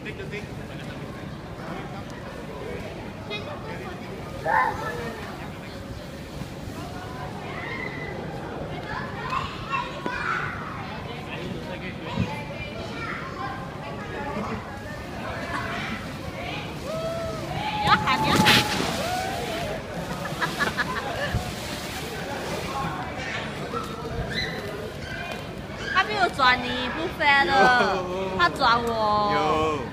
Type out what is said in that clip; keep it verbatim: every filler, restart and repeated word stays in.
不要喊，不要喊。他没有转你，不 fair 的，他转我。